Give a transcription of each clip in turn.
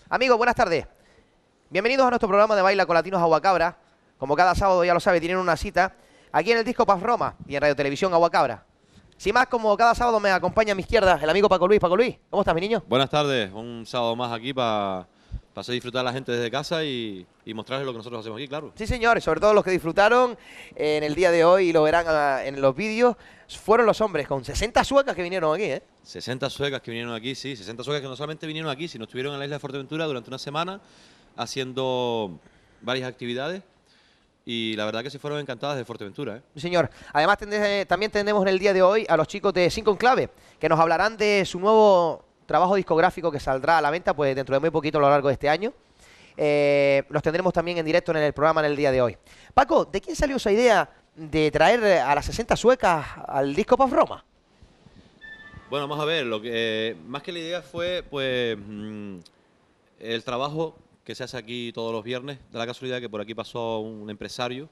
Amigos, buenas tardes. Bienvenidos a nuestro programa de Baila con Latinos Aguacabra. Como cada sábado, ya lo sabe, tienen una cita aquí en el Disco Paz Roma y en Radio Televisión Aguacabra. Sin más, como cada sábado me acompaña a mi izquierda el amigo Paco Luis. Paco Luis, ¿cómo estás, mi niño? Buenas tardes, un sábado más aquí para hacer disfrutar a la gente desde casa y mostrarles lo que nosotros hacemos aquí, claro. Sí, señor, y sobre todo los que disfrutaron en el día de hoy y lo verán en los vídeos, fueron los hombres con 60 suecas que vinieron aquí, ¿eh? 60 suecas que vinieron aquí, sí, 60 suecas que no solamente vinieron aquí, sino estuvieron en la isla de Fuerteventura durante una semana haciendo varias actividades y la verdad que se fueron encantadas de Fuerteventura, ¿eh? Sí, señor. Además, también tendremos en el día de hoy a los chicos de Cinco en Clave, que nos hablarán de su nuevo trabajo discográfico que saldrá a la venta pues dentro de muy poquito a lo largo de este año. Los tendremos también en directo en el programa en el día de hoy. Paco, ¿de quién salió esa idea de traer a las 60 suecas al Disco Paz Roma? Bueno, vamos a ver, lo que más que la idea fue pues el trabajo que se hace aquí todos los viernes. Da la casualidad que por aquí pasó un empresario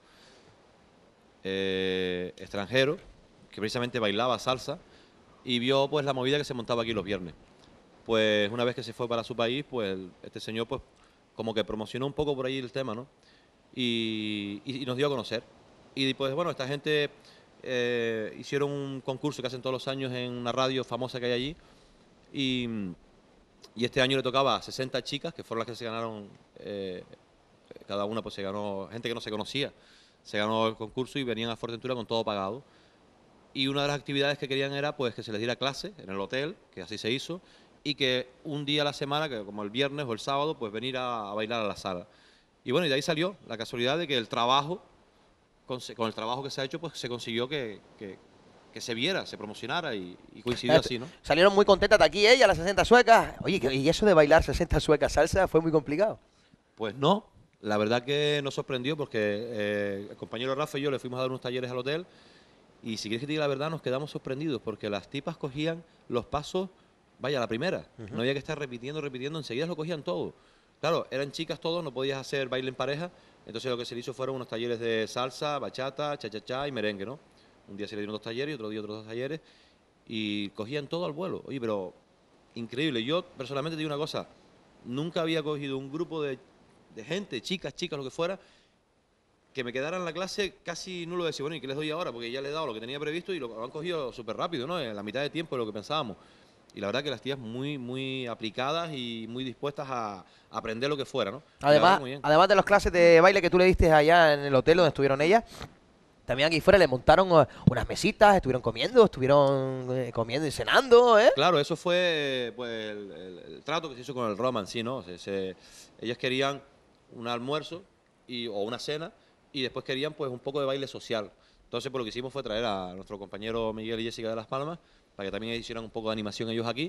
extranjero que precisamente bailaba salsa y vio pues la movida que se montaba aquí los viernes. Pues una vez que se fue para su país, pues este señor pues como que promocionó un poco por ahí el tema, ¿no? Y nos dio a conocer. Y pues bueno, esta gente hicieron un concurso que hacen todos los años en una radio famosa que hay allí y, y este año le tocaba a 60 chicas, que fueron las que se ganaron, cada una pues se ganó, gente que no se conocía, se ganó el concurso y venían a Fuerteventura con todo pagado. Y una de las actividades que querían era pues que se les diera clase en el hotel, que así se hizo, y que un día a la semana, que como el viernes o el sábado, pues venir a bailar a la sala. Y bueno, y de ahí salió la casualidad de que el trabajo, con el trabajo que se ha hecho, pues se consiguió que se viera, se promocionara y coincidió así, ¿no? Salieron muy contentas de aquí ellas, las 60 suecas. Oye, y eso de bailar 60 suecas salsa fue muy complicado. Pues no, la verdad que nos sorprendió porque el compañero Rafa y yo le fuimos a dar unos talleres al hotel y si quieres que te diga la verdad nos quedamos sorprendidos porque las tipas cogían los pasos, vaya, la primera. No había que estar repitiendo, enseguida lo cogían todo. Claro, eran chicas todos, no podías hacer baile en pareja, entonces lo que se le hizo fueron unos talleres de salsa, bachata, cha-cha-cha y merengue, ¿no? Un día se le dieron 2 talleres y otro día otros 2 talleres y cogían todo al vuelo. Oye, pero increíble. Yo personalmente te digo una cosa, nunca había cogido un grupo de gente, chicas, lo que fuera, que me quedara en la clase casi nulo de decir, bueno, ¿y qué les doy ahora? Porque ya les he dado lo que tenía previsto y lo han cogido súper rápido, ¿no? En la mitad de tiempo de lo que pensábamos. Y la verdad que las tías muy aplicadas y muy dispuestas a aprender lo que fuera, ¿no? Y la verdad que Además, muy bien. además de las clases de baile que tú le diste allá en el hotel donde estuvieron ellas, también aquí fuera le montaron unas mesitas, estuvieron comiendo y cenando, ¿eh? Claro, eso fue pues el trato que se hizo con el Roman, sí, ¿no? Ellas querían un almuerzo o una cena y después querían pues un poco de baile social. Entonces, pues lo que hicimos fue traer a nuestro compañero Miguel y Jessica de Las Palmas para que también hicieran un poco de animación ellos aquí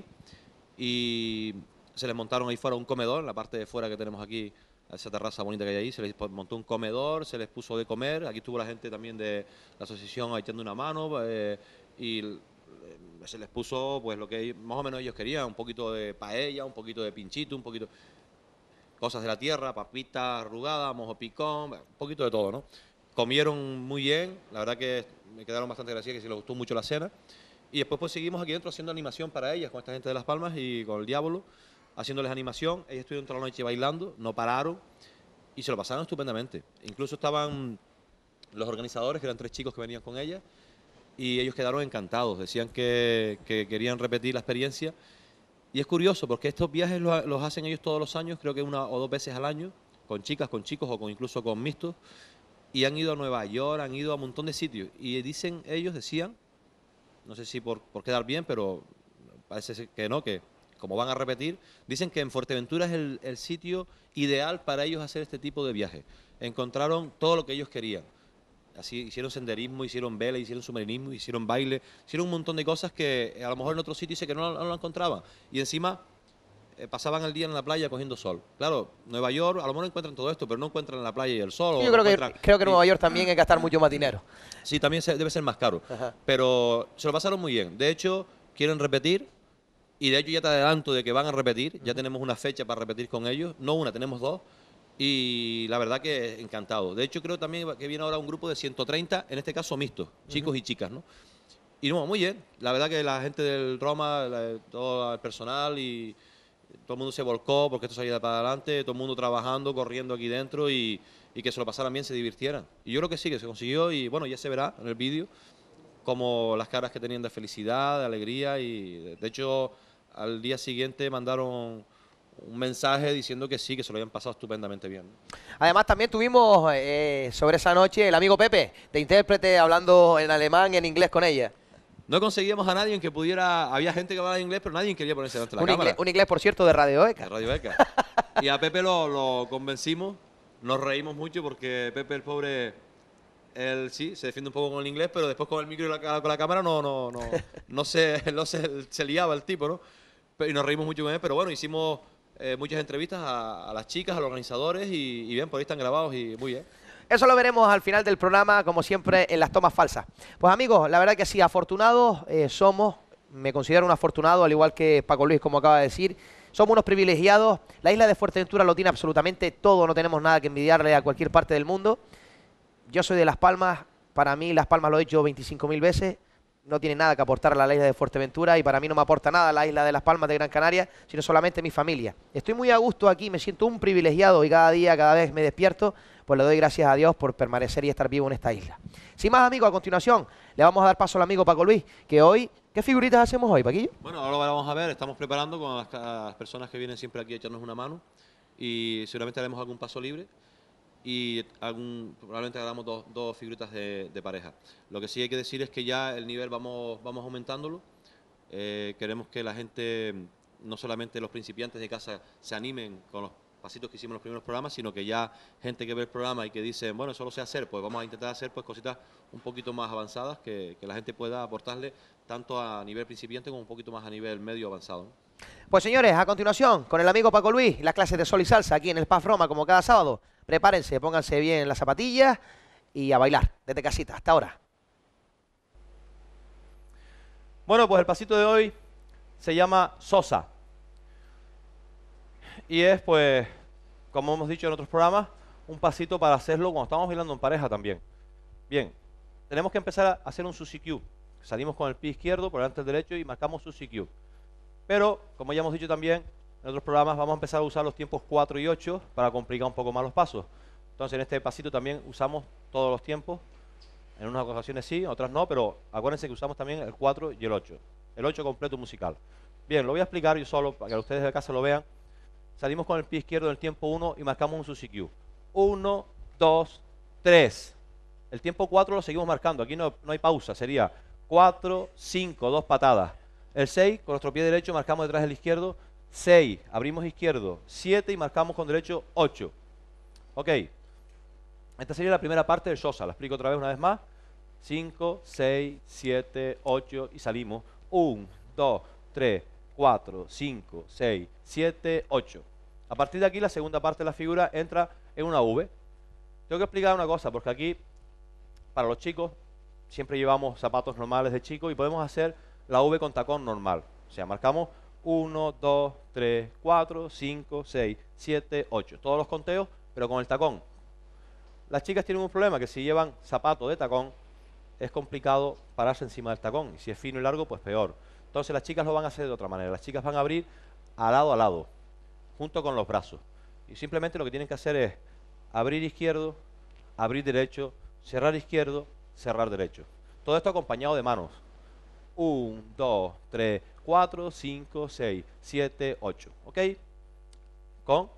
y se les montaron ahí fuera un comedor, en la parte de fuera que tenemos aquí, esa terraza bonita que hay ahí, se les montó un comedor, se les puso de comer, aquí estuvo la gente también de la asociación ahí echando una mano y se les puso pues lo que más o menos ellos querían, un poquito de paella, un poquito de pinchito, un poquito cosas de la tierra, papitas arrugadas, mojo picón, un poquito de todo, ¿no? Comieron muy bien, la verdad que me quedaron bastante agradecidas, que sí les gustó mucho la cena. Y después pues seguimos aquí dentro haciendo animación para ellas, con esta gente de Las Palmas y con el Diablo, haciéndoles animación. Ellas estuvieron toda la noche bailando, no pararon y se lo pasaron estupendamente. Incluso estaban los organizadores, que eran 3 chicos que venían con ellas, y ellos quedaron encantados, decían que querían repetir la experiencia. Y es curioso porque estos viajes los hacen ellos todos los años, creo que 1 o 2 veces al año, con chicas, con chicos o incluso con mixtos, y han ido a Nueva York, han ido a un montón de sitios. Y dicen, ellos decían, no sé si por quedar bien, pero parece ser que no, que como van a repetir, dicen que en Fuerteventura es el sitio ideal para ellos hacer este tipo de viaje. Encontraron todo lo que ellos querían. Así hicieron senderismo, hicieron vela, hicieron submarinismo, hicieron baile, hicieron un montón de cosas que a lo mejor en otro sitio dice que no lo encontraban. Y encima pasaban el día en la playa cogiendo sol. Claro, Nueva York, a lo mejor encuentran todo esto, pero no encuentran la playa y el sol. Yo O encuentran, creo que Nueva York también hay que gastar mucho más dinero. sí, también debe ser más caro. Ajá. Pero se lo pasaron muy bien. De hecho, quieren repetir. Y de hecho ya te adelanto de que van a repetir. Ya tenemos una fecha para repetir con ellos. No una, tenemos 2. Y la verdad que encantado. De hecho, creo también que viene ahora un grupo de 130, en este caso mixtos, chicos y chicas, ¿no? Y no, muy bien. La verdad que la gente del Roma, todo el personal y todo el mundo se volcó porque esto salía para adelante, todo el mundo trabajando, corriendo aquí dentro y que se lo pasaran bien, se divirtieran. Y yo creo que sí, que se consiguió y bueno, ya se verá en el vídeo como las caras que tenían de felicidad, de alegría y de hecho al día siguiente mandaron un mensaje diciendo que sí, que se lo habían pasado estupendamente bien. Además, también tuvimos sobre esa noche el amigo Pepe, de intérprete, hablando en alemán y en inglés con ella. No conseguíamos a nadie que pudiera... Había gente que hablaba inglés, pero nadie quería ponerse delante de la cámara. Un inglés, por cierto, de Radio De ECA. Radio ECA. Y a Pepe lo convencimos, nos reímos mucho porque Pepe, el pobre, él sí, se defiende un poco con el inglés, pero después con el micro y con la cámara se liaba el tipo, ¿no? Y nos reímos mucho con él, pero bueno, hicimos muchas entrevistas a las chicas, a los organizadores y bien, por ahí están grabados y muy bien. Eso lo veremos al final del programa, como siempre, en las tomas falsas. Pues amigos, la verdad que sí, afortunados somos, me considero un afortunado, al igual que Paco Luis, como acaba de decir. Somos unos privilegiados, la isla de Fuerteventura lo tiene absolutamente todo, no tenemos nada que envidiarle a cualquier parte del mundo. Yo soy de Las Palmas, para mí Las Palmas lo he dicho 25.000 veces, no tiene nada que aportar a la isla de Fuerteventura y para mí no me aporta nada la isla de Las Palmas de Gran Canaria, sino solamente mi familia. Estoy muy a gusto aquí, me siento un privilegiado y cada día, cada vez me despierto, pues le doy gracias a Dios por permanecer y estar vivo en esta isla. Sin más, amigos, a continuación le vamos a dar paso al amigo Paco Luis, que hoy, ¿qué figuritas hacemos hoy, Paquillo? Bueno, ahora lo vamos a ver, estamos preparando con las personas que vienen siempre aquí a echarnos una mano y seguramente haremos algún paso libre y probablemente hagamos dos figuritas de pareja. Lo que sí hay que decir es que ya el nivel vamos aumentándolo. Queremos que la gente, no solamente los principiantes de casa, se animen con los pasitos que hicimos en los primeros programas, sino que ya gente que ve el programa y que dice, bueno, eso lo sé hacer, pues vamos a intentar hacer pues cositas un poquito más avanzadas que la gente pueda aportarle tanto a nivel principiante como un poquito más a nivel medio avanzado, ¿no? Pues señores, a continuación, con el amigo Paco Luis, las clases de sol y salsa aquí en el Paz Roma, como cada sábado. Prepárense, pónganse bien las zapatillas y a bailar desde casita. Hasta ahora. Bueno, pues el pasito de hoy se llama Sosa. Y es, pues, como hemos dicho en otros programas, un pasito para hacerlo cuando estamos bailando en pareja también. Bien, tenemos que empezar a hacer un Susi Q. Salimos con el pie izquierdo por delante del derecho y marcamos Susi Q. Pero, como ya hemos dicho también en otros programas, vamos a empezar a usar los tiempos 4 y 8 para complicar un poco más los pasos. Entonces, en este pasito también usamos todos los tiempos. En unas ocasiones sí, en otras no, pero acuérdense que usamos también el 4 y el 8. El 8 completo musical. Bien, lo voy a explicar yo solo para que ustedes de casa lo vean. Salimos con el pie izquierdo del tiempo 1 y marcamos un Susi Q. 1, 2, 3. El tiempo 4 lo seguimos marcando. Aquí no hay pausa. Sería 4, 5, 2 patadas. El 6, con nuestro pie derecho marcamos detrás del izquierdo. 6, abrimos izquierdo. 7 y marcamos con derecho 8. Ok. Esta sería la primera parte del Sosa. La explico otra vez una vez más. 5, 6, 7, 8 y salimos. 1, 2, 3, 4, 5, 6, 7, 8. A partir de aquí la segunda parte de la figura entra en una V. Tengo que explicar una cosa, porque aquí, para los chicos, siempre llevamos zapatos normales de chicos y podemos hacer la V con tacón normal. O sea, marcamos 1, 2, 3, 4, 5, 6, 7, 8. Todos los conteos, pero con el tacón. Las chicas tienen un problema, que si llevan zapato de tacón, es complicado pararse encima del tacón. Y si es fino y largo, pues peor. Entonces las chicas lo van a hacer de otra manera. Las chicas van a abrir a lado, junto con los brazos. Y simplemente lo que tienen que hacer es abrir izquierdo, abrir derecho, cerrar izquierdo, cerrar derecho. Todo esto acompañado de manos. 1, 2, 3, 4, 5, 6, 7, 8. ¿Ok? Con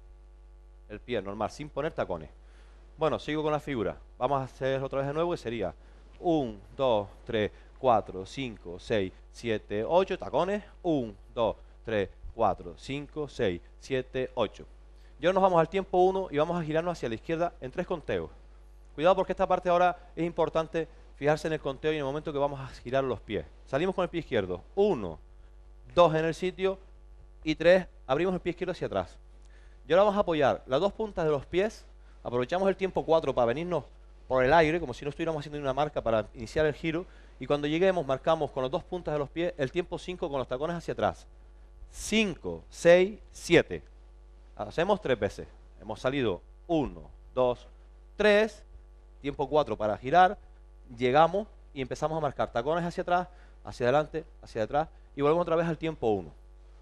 el pie normal, sin poner tacones. Bueno, sigo con la figura. Vamos a hacer otra vez de nuevo y sería 1, 2, 3, 4, 5, 6, 7, 8. Tacones. 1, 2, 3, 4, 5, 6, 7, 8. Y ahora nos vamos al tiempo 1 y vamos a girarnos hacia la izquierda en 3 conteos. Cuidado porque esta parte ahora es importante fijarse en el conteo y en el momento que vamos a girar los pies. Salimos con el pie izquierdo. 1, 2 en el sitio y 3, abrimos el pie izquierdo hacia atrás. Y ahora vamos a apoyar las dos puntas de los pies. Aprovechamos el tiempo 4 para venirnos por el aire, como si no estuviéramos haciendo una marca para iniciar el giro. Y cuando lleguemos marcamos con las dos puntas de los pies el tiempo 5 con los tacones hacia atrás. 5, 6, 7. Hacemos 3 veces. Hemos salido 1, 2, 3. Tiempo 4 para girar. Llegamos y empezamos a marcar tacones hacia atrás, hacia adelante, hacia atrás. Y volvemos otra vez al tiempo 1.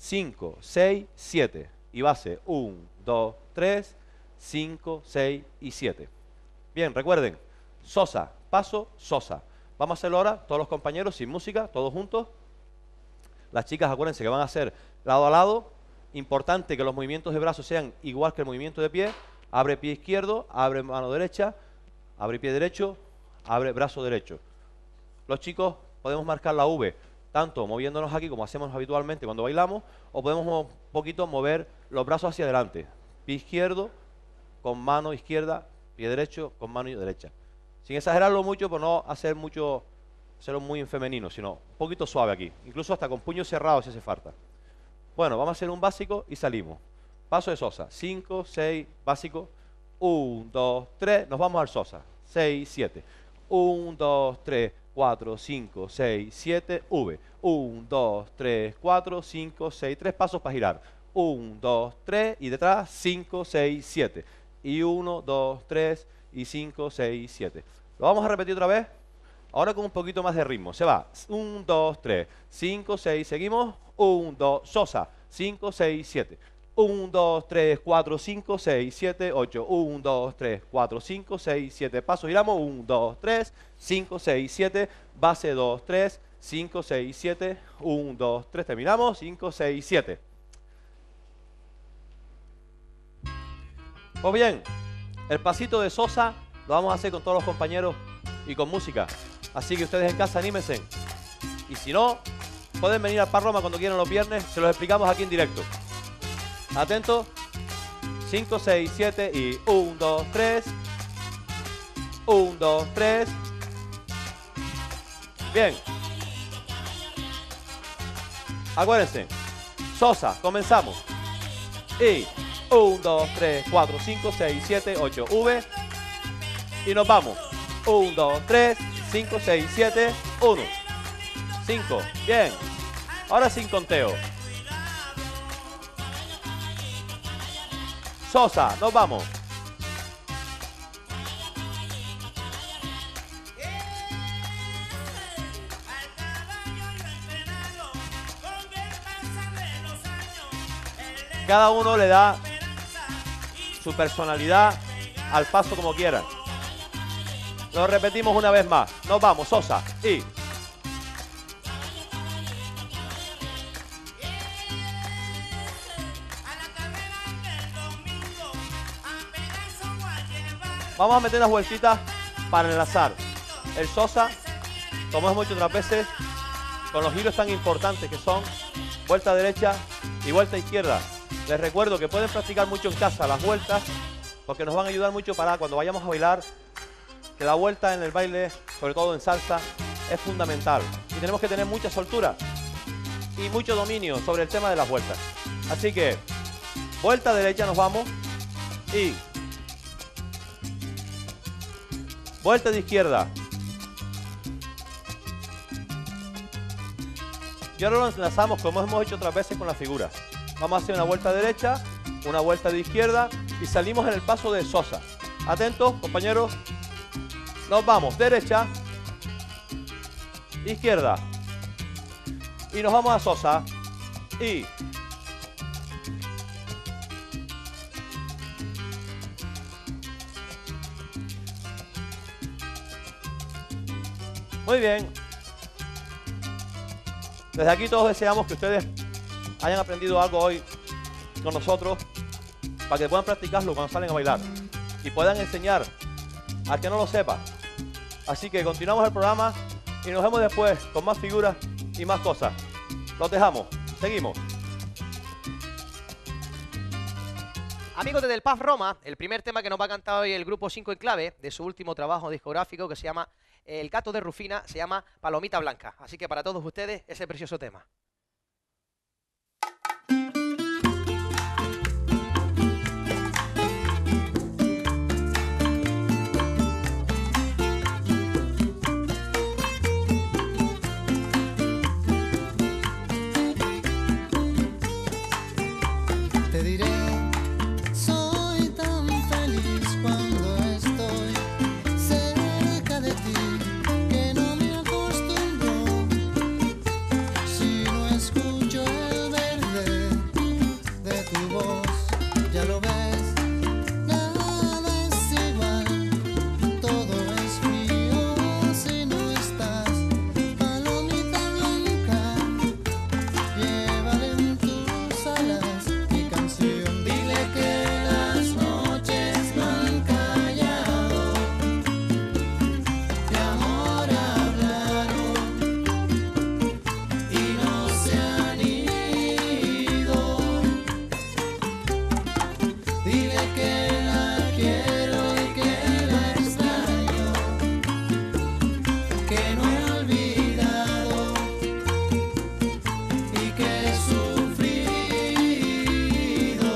5, 6, 7. Y base 1, 2, 3, 5, 6 y 7. Bien, recuerden, sosa, paso, sosa. Vamos a hacerlo ahora, todos los compañeros, sin música, todos juntos. Las chicas, acuérdense que van a hacer lado a lado. Importante que los movimientos de brazos sean igual que el movimiento de pie. Abre pie izquierdo, abre mano derecha, abre pie derecho, abre brazo derecho. Los chicos podemos marcar la V, tanto moviéndonos aquí como hacemos habitualmente cuando bailamos, o podemos un poquito mover los brazos hacia adelante. Pie izquierdo con mano izquierda, pie derecho con mano derecha. Sin exagerarlo mucho, por no hacer mucho, hacerlo muy en femenino, sino un poquito suave aquí. Incluso hasta con puños cerrados si hace falta. Bueno, vamos a hacer un básico y salimos. Paso de sosa. 5, 6, básico. 1, 2, 3. Nos vamos al sosa. 6, 7. 1, 2, 3, 4, 5, 6, 7. V. 1, 2, 3, 4, 5, 6. 3 pasos para girar. 1, 2, 3. Y detrás 5, 6, 7. Y 1, 2, 3. Y 5, 6, 7. Lo vamos a repetir otra vez. Ahora con un poquito más de ritmo. Se va. 1, 2, 3. 5, 6. Seguimos. 1, 2. Sosa. 5, 6, 7. 1, 2, 3, 4, 5, 6, 7, 8. 1, 2, 3, 4, 5, 6, 7. Paso, giramos. 1, 2, 3, 5, 6, 7. Base 2, 3, 5, 6, 7. 1, 2, 3. Terminamos. 5, 6, 7. Pues bien, el pasito de sosa lo vamos a hacer con todos los compañeros y con música. Así que ustedes en casa anímense. Y si no, pueden venir al Par Roma cuando quieran los viernes. Se los explicamos aquí en directo. Atentos. 5, 6, 7 y 1, 2, 3. 1, 2, 3. Bien. Acuérdense. Sosa, comenzamos. Y 1, 2, 3, 4, 5, 6, 7, 8. V. Y nos vamos. 1, 2, 3, 5, 6, 7, 1. 5. Bien. Ahora sin conteo. Sosa, nos vamos. Cada uno le da su personalidad al paso como quiera. Lo repetimos una vez más. Nos vamos, sosa. Y vamos a meter unas vueltitas para enlazar el sosa, como hemos hecho otras veces, con los giros tan importantes que son vuelta derecha y vuelta izquierda. Les recuerdo que pueden practicar mucho en casa las vueltas, porque nos van a ayudar mucho para cuando vayamos a bailar, que la vuelta en el baile, sobre todo en salsa, es fundamental. Y tenemos que tener mucha soltura y mucho dominio sobre el tema de las vueltas. Así que, vuelta derecha nos vamos y vuelta de izquierda. Y ahora lo enlazamos como hemos hecho otras veces con la figura. Vamos a hacer una vuelta derecha, una vuelta de izquierda y salimos en el paso de sosa. Atentos, compañeros. Nos vamos, derecha, izquierda. Y nos vamos a sosa. Y muy bien. Desde aquí todos deseamos que ustedes hayan aprendido algo hoy con nosotros para que puedan practicarlo cuando salen a bailar y puedan enseñar al que no lo sepa. Así que continuamos el programa y nos vemos después con más figuras y más cosas. Los dejamos. Seguimos. Amigos de Del Paz Roma, el primer tema que nos va a cantar hoy el grupo 5 en clave de su último trabajo discográfico que se llama El Gato de Rufina, se llama Palomita Blanca. Así que para todos ustedes ese precioso tema. Te diré, soy tan feliz cuando estoy cerca de ti, que no me acostumbro si no que no he olvidado y que he sufrido.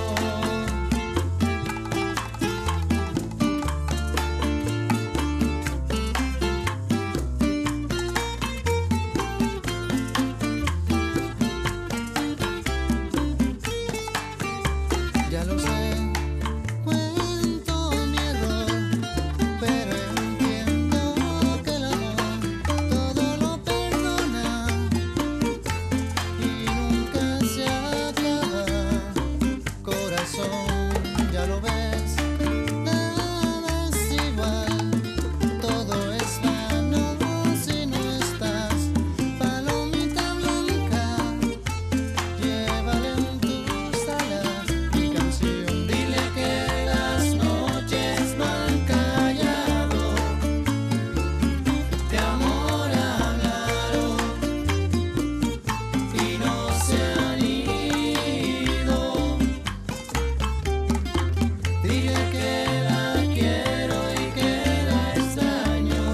Ya lo sé, cuento mi error, pero entiendo que el amor todo lo perdona y nunca se acaba. Corazón, ya lo ves, nada es igual, todo es vano si no estás. Palomita blanca, llévale en tus alas mi canción. Dile que las noches no han callado, de amor hablaron y no se han ido. Dile que la quiero y que la extraño,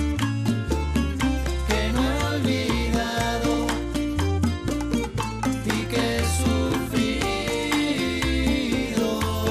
que no he olvidado y que he sufrido.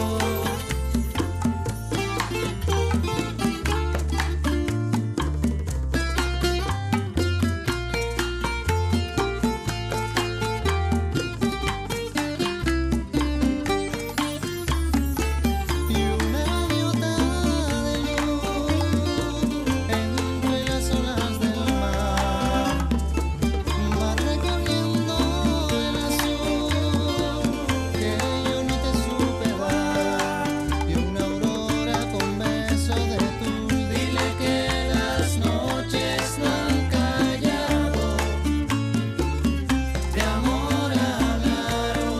Y una gaviota de luz entre las olas del mar va recogiendo el azul que yo no te supe dar, y una aurora con beso de tu. Dile que las noches no han callado, de amor hablaron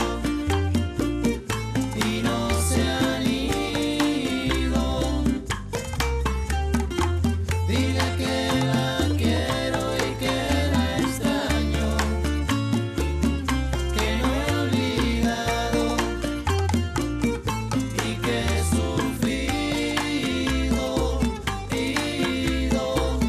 y no se han ido. Dile que la quiero y que la extraño, que no he olvidado y que he sufrido, ido.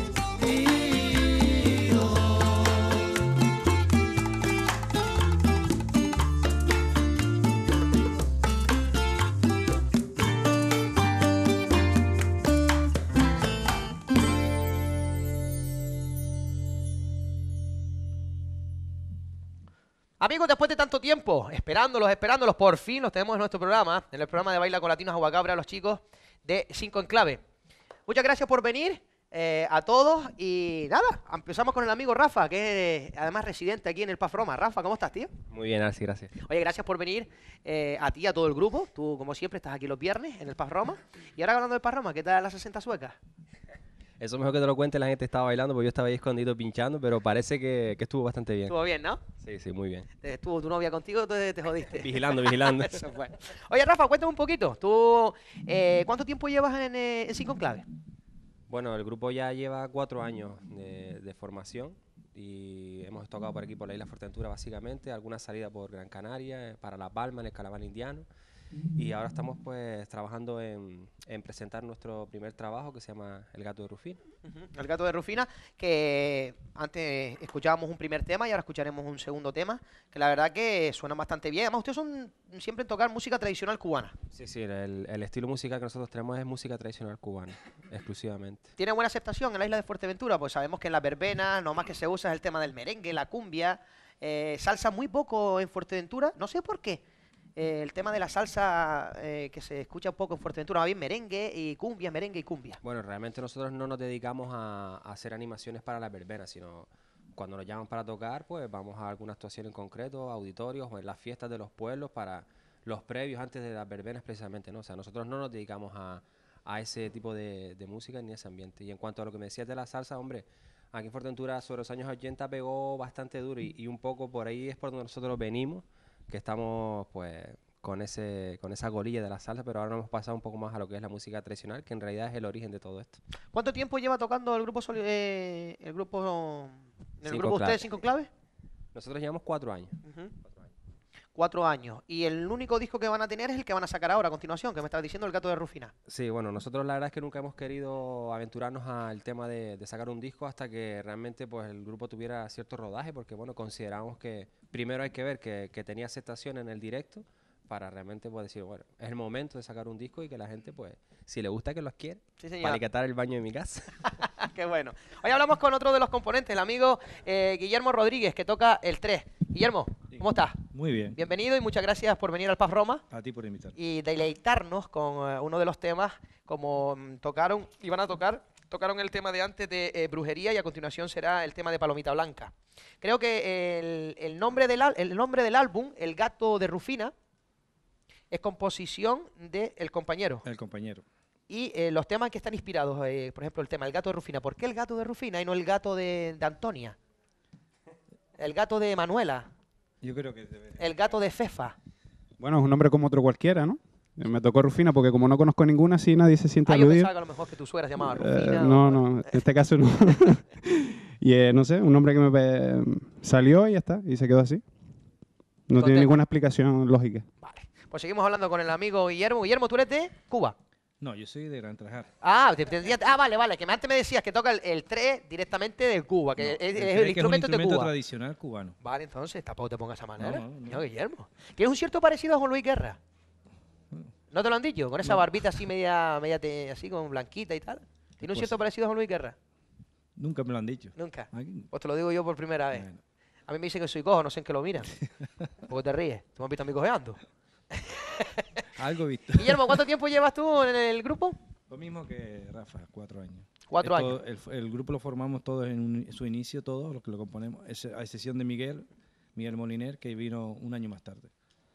Amigos, después de tanto tiempo, esperándolos, por fin los tenemos en nuestro programa, en el programa de Baila con Latinos Aguacabra, los chicos de 5 en Clave. Muchas gracias por venir a todos y nada, empezamos con el amigo Rafa, que es además residente aquí en el Paz Roma. Rafa, ¿cómo estás, tío? Muy bien, Arsi, gracias. Oye, gracias por venir a ti y a todo el grupo. Tú, como siempre, estás aquí los viernes en el Paz Roma. Y ahora hablando del Paz Roma, ¿qué tal la 60 sueca? Eso mejor que te lo cuente, la gente estaba bailando porque yo estaba ahí escondido pinchando, pero parece que estuvo bastante bien. Estuvo bien, ¿no? Sí, sí, muy bien. Estuvo tu novia contigo, te jodiste. Vigilando, vigilando. Eso fue. Oye, Rafa, cuéntame un poquito. ¿Tú cuánto tiempo llevas en 5 en Clave? Bueno, el grupo ya lleva 4 años de formación y hemos tocado por aquí, por la isla Fuerteventura básicamente, alguna salida por Gran Canaria, para La Palma, en el Calabar Indiano. Y ahora estamos pues trabajando en presentar nuestro primer trabajo que se llama El Gato de Rufina. El Gato de Rufina, que antes escuchábamos un primer tema y ahora escucharemos un segundo tema, que la verdad que suena bastante bien. Además, ustedes son siempre en tocar música tradicional cubana. Sí, sí, el estilo musical que nosotros tenemos es música tradicional cubana, exclusivamente. ¿Tiene buena aceptación en la isla de Fuerteventura? Pues sabemos que en la verbena lo más que se usa es el tema del merengue, la cumbia, salsa muy poco en Fuerteventura, no sé por qué. El tema de la salsa que se escucha un poco en Fuerteventura, más bien merengue y cumbia, merengue y cumbia. Bueno, realmente nosotros no nos dedicamos a hacer animaciones para las verbenas, sino cuando nos llaman para tocar, pues vamos a alguna actuación en concreto, auditorios o en las fiestas de los pueblos para los previos antes de las verbenas precisamente, ¿no? O sea, nosotros no nos dedicamos a ese tipo de música ni a ese ambiente. Y en cuanto a lo que me decías de la salsa, hombre, aquí en Fuerteventura sobre los años 80 pegó bastante duro y un poco por ahí es por donde nosotros venimos, que estamos pues con esa golilla de la salsa, pero ahora nos hemos pasado un poco más a lo que es la música tradicional, que en realidad es el origen de todo esto. ¿Cuánto tiempo lleva tocando el grupo Cinco ustedes, 5 en Clave? Nosotros llevamos 4 años. 4 4 años. Y el único disco que van a tener es el que van a sacar ahora, a continuación, que me estabas diciendo, El Gato de Rufina. Sí, bueno, nosotros la verdad es que nunca hemos querido aventurarnos al tema de sacar un disco hasta que realmente pues el grupo tuviera cierto rodaje, porque bueno, consideramos que primero hay que ver que tenía aceptación en el directo para realmente pues decir, bueno, es el momento de sacar un disco y que la gente pues, si le gusta que los quiere, Sí, señor. para quitar el baño de mi casa. Qué bueno. Hoy hablamos con otro de los componentes, el amigo Guillermo Rodríguez, que toca el 3. Guillermo, ¿cómo estás? Muy bien. Bienvenido y muchas gracias por venir al Paz Roma A ti por invitar. y deleitarnos con uno de los temas como tocaron el tema de antes de brujería y a continuación será el tema de Palomita Blanca. Creo que el nombre del álbum, El Gato de Rufina, es composición del compañero. El compañero. Y los temas que están inspirados, por ejemplo, el tema El Gato de Rufina. ¿Por qué el Gato de Rufina y no el gato de Antonia? El gato de Manuela, Yo creo que debe. el gato de Fefa. Bueno, es un nombre como otro cualquiera, ¿no? Me tocó Rufina porque como no conozco ninguna, sí nadie se siente Ah, yo aludido. pensaba que a lo mejor que tu suegra se llamaba Rufina. No, no, en este caso no. Y no sé, un nombre que me salió y ya está, y se quedó así. No tiene Contento. ninguna explicación lógica. Vale. Pues seguimos hablando con el amigo Guillermo. Guillermo, tú eres de Cuba. No, yo soy de Gran Trajar. Vale, que antes me decías que toca el 3 directamente de Cuba, que No, es el el tres, que es un instrumento de instrumento Cuba. tradicional cubano. Vale, entonces tampoco te pongas de esa manera. No, no, no. Señor Guillermo. ¿Tienes un cierto parecido a Juan Luis Guerra? ¿No te lo han dicho? Con esa barbita así media así con blanquita y tal. ¿Tiene un Pues cierto sí. parecido a Juan Luis Guerra? Nunca me lo han dicho. Nunca. Aquí. Pues te lo digo yo por primera vez. Bueno. A mí me dicen que soy cojo, no sé en qué lo miran. ¿Por qué te ríes? ¿Tú me has visto a mí cojeando? Algo he visto. Guillermo, ¿cuánto tiempo llevas tú en el grupo? Lo mismo que Rafa, 4 años. 4 años. El grupo lo formamos todos en su inicio, todos los que lo componemos, a excepción de Miguel Moliner, que vino un año más tarde.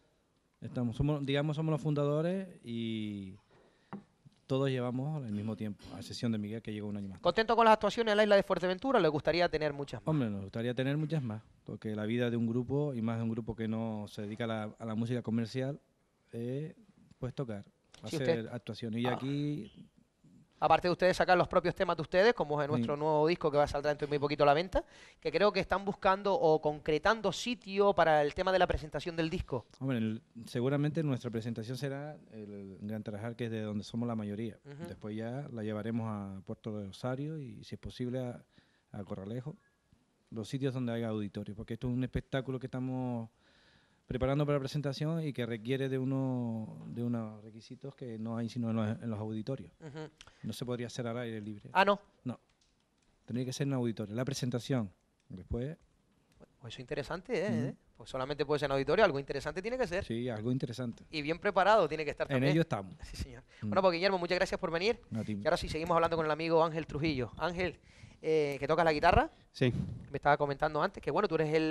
Somos los fundadores y todos llevamos el mismo tiempo, a excepción de Miguel, que llegó un año más tarde. ¿Contento con las actuaciones en la isla de Fuerteventura? ¿Le gustaría tener muchas más? Hombre, nos gustaría tener muchas más, porque la vida de un grupo, y más de un grupo que no se dedica a la música comercial, es pues tocar, Sí, hacer actuaciones. Y aquí, Aparte de ustedes sacar los propios temas de ustedes, como es Sí. nuestro nuevo disco que va a saldrá dentro de muy poquito a la venta, que creo que están buscando o concretando sitio para el tema de la presentación del disco. hombre, seguramente nuestra presentación será el Gran Tarajal, que es de donde somos la mayoría. Ujú. Después ya la llevaremos a Puerto de Rosario y, si es posible, a Corralejo, los sitios donde haya auditorio, porque esto es un espectáculo que estamos preparando para la presentación y que requiere de unos requisitos que no hay sino en los auditorios. Ujú. No se podría hacer al aire libre. Ah, no. Tendría que ser en auditorio. La presentación. Después, Pues eso es interesante, ¿eh? Ujú. ¿eh? Pues solamente puede ser en auditorio, algo interesante tiene que ser. sí, algo interesante. Y bien preparado tiene que estar En también. ello estamos. Sí, señor. Mm. Bueno, pues Guillermo, muchas gracias por venir. A ti. Y ahora sí, seguimos hablando con el amigo Ángel Trujillo. Ángel, que tocas la guitarra, Sí, me estaba comentando antes, que bueno, tú eres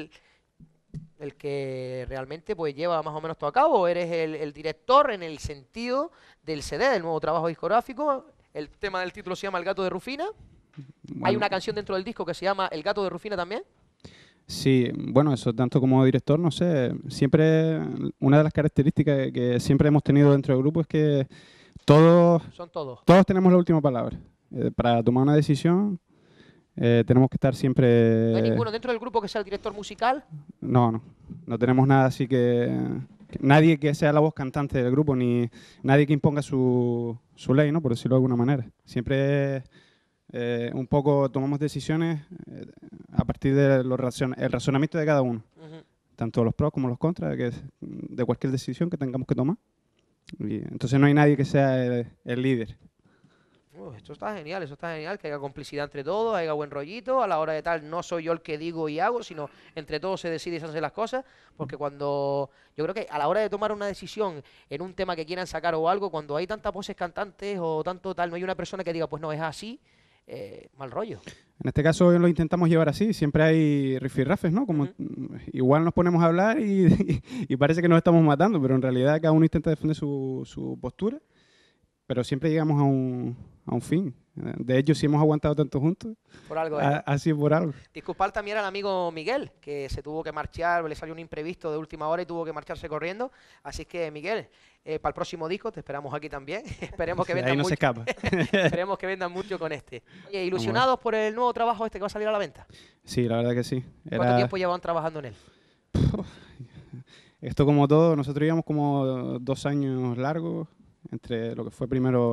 el que realmente pues lleva más o menos todo a cabo, eres el director en el sentido del CD, del nuevo trabajo discográfico. El tema del título se llama El Gato de Rufina. Hay bueno, una canción dentro del disco que se llama El Gato de Rufina también. sí, bueno, eso tanto como director, no sé, siempre una de las características que siempre hemos tenido dentro del grupo es que todos Son todos. tenemos la última palabra. Para tomar una decisión tenemos que estar siempre... No hay ninguno dentro del grupo que sea el director musical. No tenemos nada así que nadie que sea la voz cantante del grupo, ni nadie que imponga su ley, ¿no? Por decirlo de alguna manera. Siempre un poco tomamos decisiones a partir del el razonamiento de cada uno, Ujú. tanto los pros como los contras, de cualquier decisión que tengamos que tomar. Y entonces no hay nadie que sea el líder. Esto está genial, que haya complicidad entre todos, haya buen rollito, a la hora de tal, no soy yo el que digo y hago, sino entre todos se decide y se hacen las cosas, porque cuando, yo creo que a la hora de tomar una decisión en un tema que quieran sacar o algo, cuando hay tantas voces cantantes o tanto tal, no hay una persona que diga, pues no, es así, mal rollo. En este caso lo intentamos llevar así, siempre hay rifirrafes, ¿no? Como igual nos ponemos a hablar y parece que nos estamos matando, pero en realidad cada uno intenta defender su postura, pero siempre llegamos a un fin. De hecho, si hemos aguantado tanto juntos, Por algo, así por algo. Disculpar también al amigo Miguel, que se tuvo que marchar, le salió un imprevisto de última hora y tuvo que marcharse corriendo. Así que, Miguel, para el próximo disco te esperamos aquí también. Esperemos que Ahí vendan no mucho. se escapa. Esperemos que vendan mucho con este. Oye, ¿ilusionados por el nuevo trabajo este que va a salir a la venta? Sí, la verdad que sí. ¿Cuánto tiempo llevan trabajando en él? Esto como todo, nosotros llevamos como 2 años largos entre lo que fue primero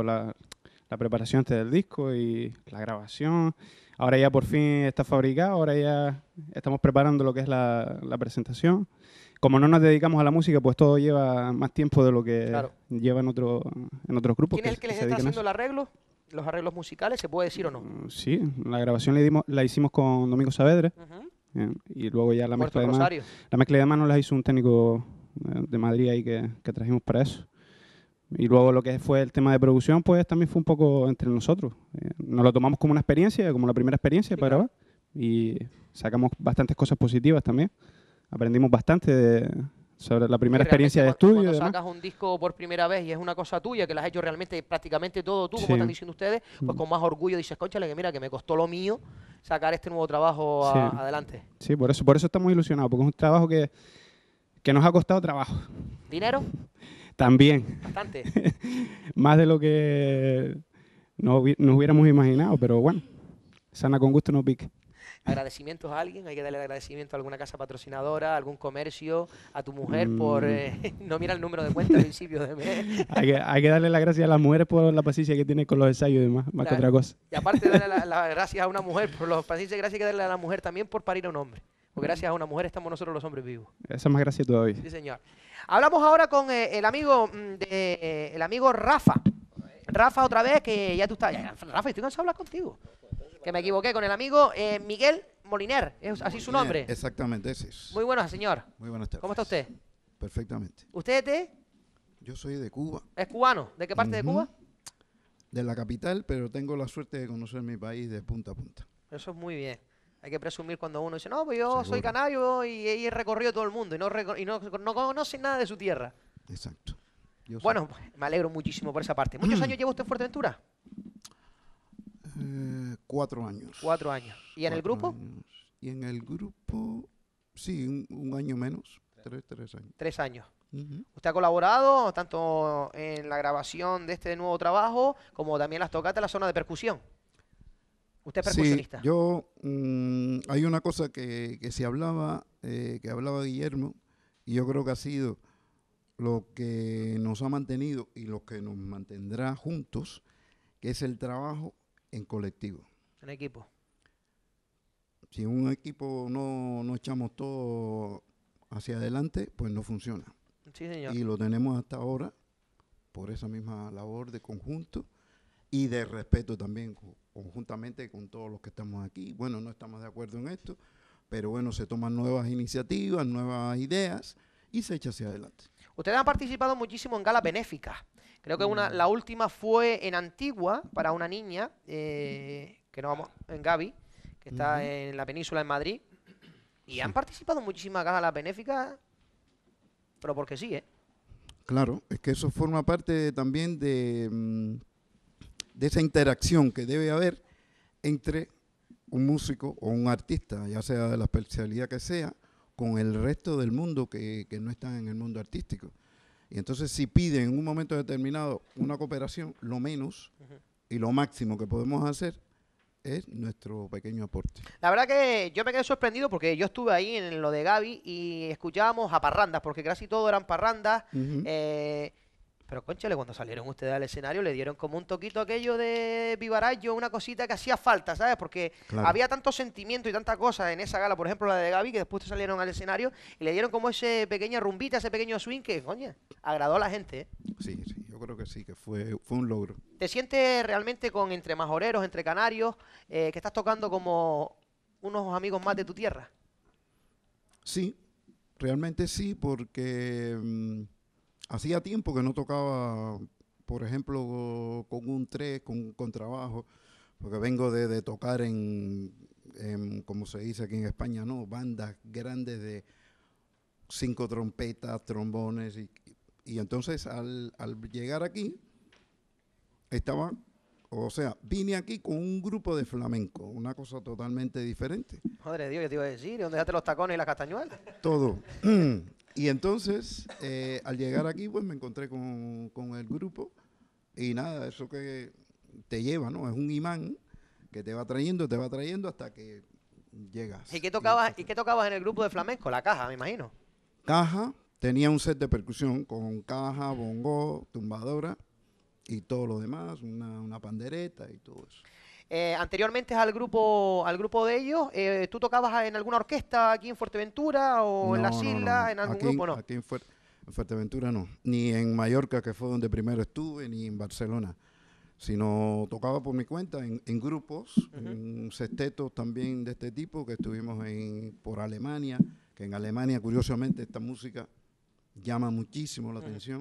la preparación antes del disco y la grabación. Ahora ya por fin está fabricado, ahora ya estamos preparando lo que es la presentación. Como no nos dedicamos a la música, pues todo lleva más tiempo de lo que Claro. lleva en otros grupos. ¿Quién es el que les se está dedican a haciendo el arreglo? ¿Los arreglos musicales? ¿Se puede decir o no? eso. Sí, la grabación la hicimos con Domingo Saavedra. Ujú. Y luego ya la Puerto mezcla de manos. Rosario. La mezcla de manos la hizo un técnico de Madrid ahí que trajimos para eso. Y luego lo que fue el tema de producción, pues también fue un poco entre nosotros. Nos lo tomamos como una experiencia, como la primera experiencia Sí, para claro. grabar. Y sacamos bastantes cosas positivas también. Aprendimos bastante sobre la primera Sí, experiencia de realmente estudio y cuando demás. sacas un disco por primera vez y es una cosa tuya, que la has hecho realmente prácticamente todo tú, como Sí. están diciendo ustedes, pues con más orgullo dices, cónchale, que mira, que me costó lo mío sacar este nuevo trabajo Sí. adelante. Sí, por eso estamos ilusionados, porque es un trabajo que nos ha costado trabajo. ¿Dinero? También, Bastante. más de lo que nos hubiéramos imaginado, pero bueno, sana con gusto no pique. ¿Agradecimientos a alguien? ¿Hay que darle agradecimiento a alguna casa patrocinadora, a algún comercio, a tu mujer por... no mira el número de cuenta al principio de mes? Hay que darle las gracias a las mujeres por la paciencia que tienen con los ensayos y demás, más que Claro. otra cosa. Y aparte de darle las gracias a una mujer por los pacientes, gracias hay que darle a la mujer también por parir a un hombre. Porque gracias a una mujer estamos nosotros los hombres vivos. Esa es más gracia todavía. Sí, señor. Hablamos ahora con el amigo el amigo Rafa. Rafa, otra vez, que ya tú estás. Rafa, estoy cansado de hablar contigo. Que me equivoqué con el amigo Miguel Moliner. ¿Es así su nombre? Exactamente, ese es. Muy buenas, señor. Muy buenas tardes. ¿Cómo está usted? Perfectamente. ¿Usted Yo soy de Cuba, es cubano? ¿De qué parte de Ujú. Cuba? de la capital, pero tengo la suerte de conocer mi país de punta a punta. Eso es muy bien. Hay que presumir cuando uno dice, no, pues yo soy Seguro. canario y he recorrido todo el mundo y no conoce nada de su tierra. Exacto. Yo soy- Bueno, pues, me alegro muchísimo por esa parte. ¿Muchos años lleva usted en Fuerteventura? 4 años. 4 años. ¿Y en el 4 grupo? años. Y en el grupo, sí, un año menos. 3 años. 3 años. Ujú. Usted ha colaborado tanto en la grabación de este nuevo trabajo como también las tocatas en la zona de percusión. Usted es percusionista. Sí, yo, hay una cosa que se hablaba, que hablaba Guillermo, y yo creo que ha sido lo que nos ha mantenido y lo que nos mantendrá juntos, que es el trabajo en colectivo. En equipo. Si en un equipo no echamos todo hacia adelante, pues no funciona. Sí, señor. Y lo tenemos hasta ahora por esa misma labor de conjunto y de respeto también conjuntamente con todos los que estamos aquí. Bueno, no estamos de acuerdo en esto, pero bueno, se toman nuevas iniciativas, nuevas ideas y se echa hacia adelante. Ustedes han participado muchísimo en galas benéficas. Creo que la última fue en Antigua para una niña, que no vamos, en Gaby, que está en la península en Madrid. Y han participado en muchísimas galas benéficas, pero porque sí, ¿eh? Claro, es que eso forma parte también de esa interacción que debe haber entre un músico o un artista, ya sea de la especialidad que sea, con el resto del mundo que no está en el mundo artístico. Y entonces si piden en un momento determinado una cooperación, lo menos y lo máximo que podemos hacer es nuestro pequeño aporte. La verdad que yo me quedé sorprendido porque yo estuve ahí en lo de Gaby y escuchábamos a parrandas, porque casi todo eran parrandas. Ujú. Pero conchale, cuando salieron ustedes al escenario le dieron como un toquito aquello de Vivarallo, una cosita que hacía falta, ¿sabes? Porque Claro. había tanto sentimiento y tanta cosa en esa gala, por ejemplo la de Gaby, que después salieron al escenario y le dieron como ese pequeña rumbita, ese pequeño swing que, coño, agradó a la gente, ¿eh? Sí, sí, yo creo que sí, que fue un logro. ¿Te sientes realmente con entre majoreros, entre canarios, que estás tocando como unos amigos más de tu tierra? Sí, realmente sí, porque hacía tiempo que no tocaba, por ejemplo, con un tres, con trabajo, porque vengo de tocar en, como se dice aquí en España, ¿no? Bandas grandes de 5 trompetas, trombones, y entonces al llegar aquí, vine aquí con un grupo de flamenco, una cosa totalmente diferente. Madre de Dios, yo te iba a decir, ¿dónde dejaste los tacones y las castañuelas? Todo. Y entonces, al llegar aquí, pues me encontré con el grupo y nada, eso que te lleva, ¿no? Es un imán que te va trayendo hasta que llegas. ¿Y qué tocabas en el grupo de flamenco? La caja, me imagino. Caja, tenía un set de percusión con caja, bongo, tumbadora y todo lo demás, una pandereta y todo eso. Anteriormente al grupo de ellos, ¿tú tocabas en alguna orquesta aquí en Fuerteventura o en las islas, en algún grupo? No. Aquí en Fuerteventura no, ni en Mallorca, que fue donde primero estuve, ni en Barcelona, sino tocaba por mi cuenta en grupos, en sextetos también de este tipo, que estuvimos por Alemania, que en Alemania, curiosamente, esta música llama muchísimo la atención.